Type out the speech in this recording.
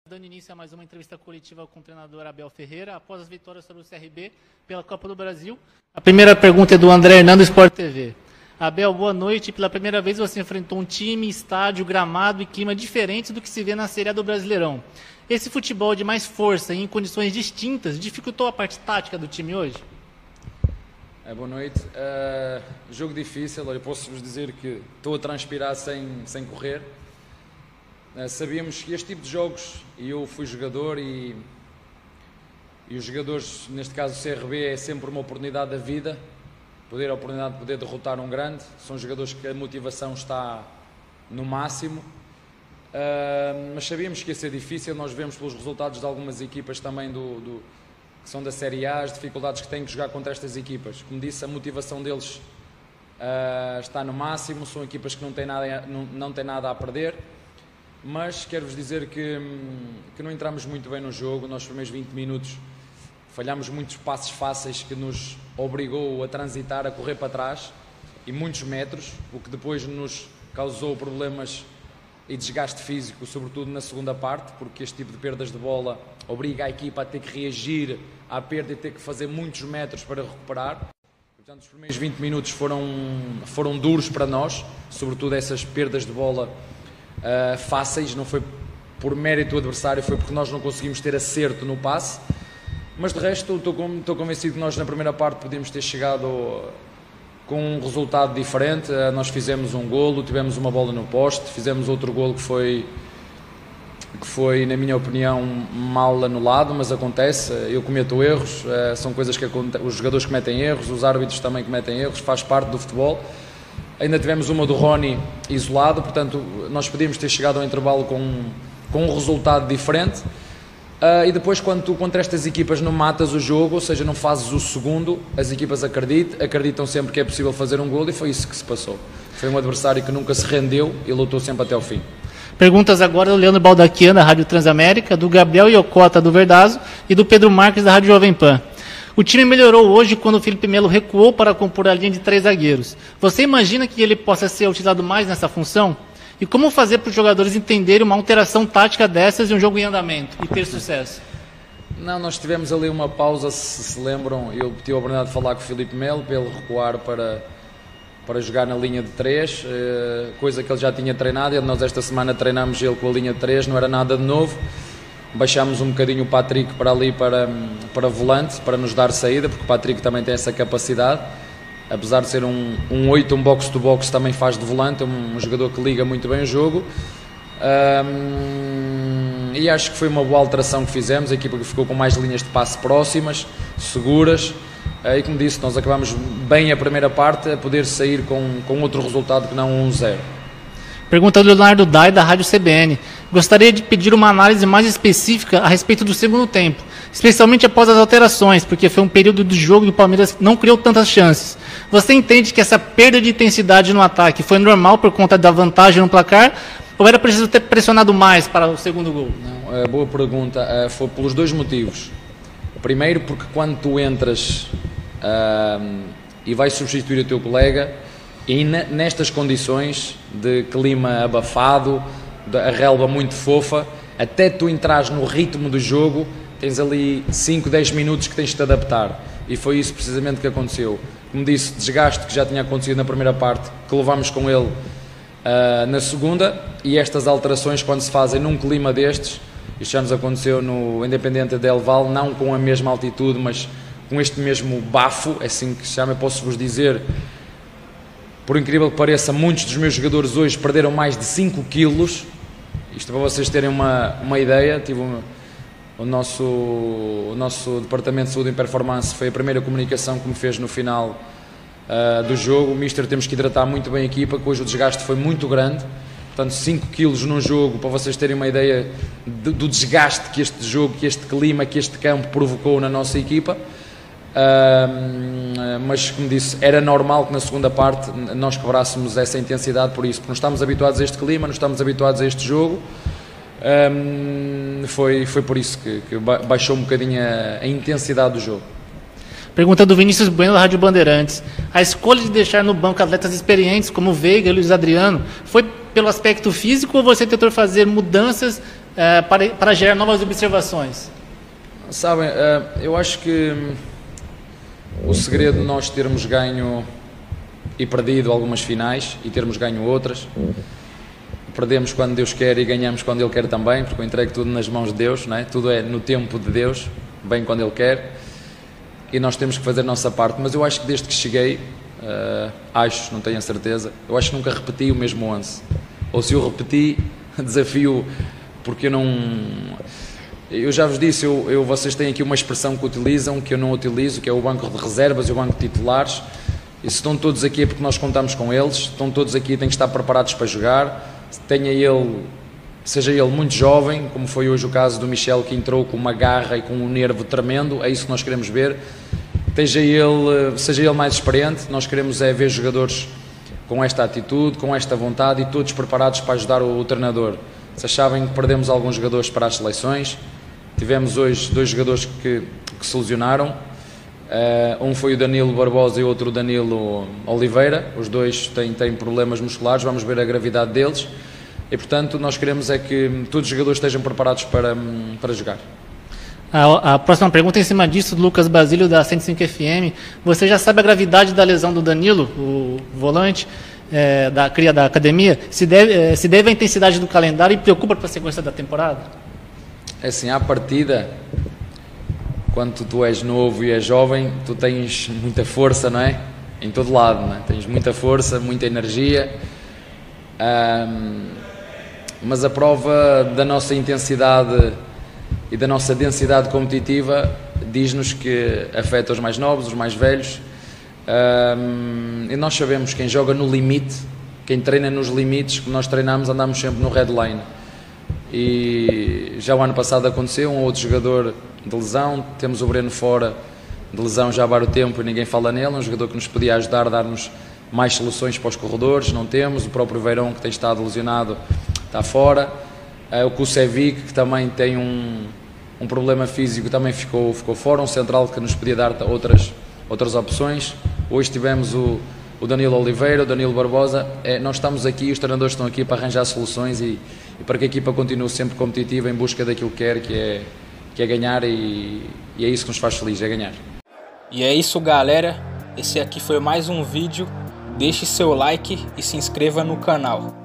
Dando início a mais uma entrevista coletiva com o treinador Abel Ferreira, após as vitórias sobre o CRB pela Copa do Brasil. A primeira pergunta é do André Hernando, Sport TV. Abel, boa noite. Pela primeira vez você enfrentou um time, estádio, gramado e clima diferentes do que se vê na Série A do Brasileirão. Esse futebol de mais força e em condições distintas dificultou a parte tática do time hoje? Boa noite. Jogo difícil, eu posso-vos dizer que estou a transpirar sem correr. Sabíamos que este tipo de jogos, e eu fui jogador e os jogadores, neste caso o CRB, é sempre uma oportunidade da vida, a oportunidade de poder derrotar um grande. São jogadores que a motivação está no máximo, mas sabíamos que ia ser difícil. Nós vemos pelos resultados de algumas equipas também que são da Série A, as dificuldades que têm que jogar contra estas equipas. Como disse, a motivação deles está no máximo, são equipas que não têm nada a perder. Mas quero-vos dizer que não entramos muito bem no jogo. Nos primeiros 20 minutos falhámos muitos passos fáceis que nos obrigou a transitar, a correr para trás, e muitos metros, o que depois nos causou problemas e desgaste físico, sobretudo na segunda parte, porque este tipo de perdas de bola obriga a equipa a ter que reagir à perda e ter que fazer muitos metros para recuperar. Portanto, os primeiros 20 minutos foram duros para nós, sobretudo essas perdas de bola fáceis. Não foi por mérito do adversário, foi porque nós não conseguimos ter acerto no passe. Mas de resto estou convencido que nós na primeira parte podíamos ter chegado com um resultado diferente. Nós fizemos um golo, tivemos uma bola no poste, fizemos outro golo que foi, na minha opinião, mal anulado, mas acontece. Eu cometo erros, são coisas que os jogadores cometem erros, os árbitros também cometem erros, faz parte do futebol. Ainda tivemos uma do Rony isolado, portanto nós podíamos ter chegado ao intervalo com um resultado diferente. E depois, quando tu contra estas equipas não matas o jogo, ou seja, não fazes o segundo, as equipas acreditam sempre que é possível fazer um golo, e foi isso que se passou. Foi um adversário que nunca se rendeu e lutou sempre até o fim. Perguntas agora do Leandro Baldaquian, da Rádio Transamérica, do Gabriel Iocota, do Verdazo, e do Pedro Marques, da Rádio Jovem Pan. O time melhorou hoje quando o Felipe Melo recuou para compor a linha de 3 zagueiros. Você imagina que ele possa ser utilizado mais nessa função? E como fazer para os jogadores entenderem uma alteração tática dessas em um jogo em andamento e ter sucesso? Não, nós tivemos ali uma pausa, se lembram. Eu tive a oportunidade de falar com o Felipe Melo para ele recuar para jogar na linha de 3, coisa que ele já tinha treinado. E nós esta semana treinámos ele com a linha de 3, não era nada de novo. Baixámos um bocadinho o Patrick para ali, para volante, para nos dar saída, porque o Patrick também tem essa capacidade. Apesar de ser um 8, um box-to-box, também faz de volante, é um jogador que liga muito bem o jogo. E acho que foi uma boa alteração que fizemos, a equipa que ficou com mais linhas de passe próximas, seguras. E como disse, nós acabamos bem a primeira parte, a poder sair com outro resultado que não 1-0. Pergunta do Leonardo Dai, da Rádio CBN. Gostaria de pedir uma análise mais específica a respeito do segundo tempo, especialmente após as alterações, porque foi um período do jogo e o Palmeiras não criou tantas chances. Você entende que essa perda de intensidade no ataque foi normal por conta da vantagem no placar, ou era preciso ter pressionado mais para o segundo gol? Não, boa pergunta. Foi pelos dois motivos. Primeiro, porque quando tu entras e vais substituir o teu colega, e nestas condições de clima abafado, a relva muito fofa, até tu entrares no ritmo do jogo, tens ali 5, 10 minutos que tens de te adaptar. E foi isso precisamente que aconteceu. Como disse, desgaste que já tinha acontecido na primeira parte, que levámos com ele na segunda, e estas alterações, quando se fazem num clima destes, isto já nos aconteceu no Independente Del Valle, não com a mesma altitude, mas com este mesmo bafo, é assim que se chama. Eu posso-vos dizer, por incrível que pareça, muitos dos meus jogadores hoje perderam mais de 5 quilos. Isto para vocês terem uma ideia. O nosso Departamento de Saúde e Performance foi a primeira comunicação que me fez no final do jogo. O Mister, temos que hidratar muito bem a equipa, que hoje o desgaste foi muito grande. Portanto, 5 quilos num jogo, para vocês terem uma ideia do desgaste que este jogo, que este clima, que este campo provocou na nossa equipa. Mas, como disse, era normal que na segunda parte nós quebrássemos essa intensidade, por isso, porque não estamos habituados a este clima, não estamos habituados a este jogo. Foi por isso que baixou um bocadinho a intensidade do jogo. Pergunta do Vinícius Bueno, da Rádio Bandeirantes. A escolha de deixar no banco atletas experientes como Veiga e Luiz Adriano foi pelo aspecto físico, ou você tentou fazer mudanças para gerar novas observações? Sabem, eu acho que o segredo de nós termos ganho e perdido algumas finais e termos ganho outras, perdemos quando Deus quer e ganhamos quando Ele quer também, porque eu entrego tudo nas mãos de Deus, não é? Tudo é no tempo de Deus, bem quando Ele quer, e nós temos que fazer a nossa parte. Mas eu acho que desde que cheguei, não tenho a certeza, eu acho que nunca repeti o mesmo 11, ou se eu repeti, desafio, porque eu já vos disse, vocês têm aqui uma expressão que utilizam, que eu não utilizo, que é o banco de reservas e o banco de titulares, e se estão todos aqui é porque nós contamos com eles, estão todos aqui, têm que estar preparados para jogar, seja ele muito jovem, como foi hoje o caso do Michel, que entrou com uma garra e com um nervo tremendo, é isso que nós queremos ver, seja ele mais experiente, nós queremos ver jogadores com esta atitude, com esta vontade e todos preparados para ajudar o treinador. Vocês sabem que perdemos alguns jogadores para as seleções, tivemos hoje 2 jogadores que se lesionaram, um foi o Danilo Barbosa e outro o Danilo Oliveira, os dois têm problemas musculares, vamos ver a gravidade deles e portanto nós queremos é que todos os jogadores estejam preparados para jogar. A próxima pergunta é em cima disso, do Lucas Basílio da 105 FM. Você já sabe a gravidade da lesão do Danilo, o volante, da cria da academia? Se deve à intensidade do calendário e preocupa para a sequência da temporada? É assim, à partida, quando tu és novo e és jovem, tu tens muita força, não é? Em todo lado, não é? Tens muita força, muita energia, mas a prova da nossa intensidade e da nossa densidade competitiva diz-nos que afeta os mais novos, os mais velhos, e nós sabemos quem joga no limite, quem treina nos limites que nós treinamos, andamos sempre no redline. E já o ano passado aconteceu, um outro jogador de lesão, temos o Breno fora de lesão já há vários tempo e ninguém fala nele, um jogador que nos podia ajudar a dar-nos mais soluções para os corredores, não temos, o próprio Verão que tem estado lesionado está fora, o Kusevic que também tem um problema físico também ficou fora, um central que nos podia dar outras opções. Hoje tivemos o Danilo Oliveira, o Danilo Barbosa, nós estamos aqui, os treinadores estão aqui para arranjar soluções e para que a equipa continue sempre competitiva em busca daquilo que quer, que é ganhar e é isso que nos faz feliz, é ganhar. E é isso, galera, esse aqui foi mais um vídeo, deixe seu like e se inscreva no canal.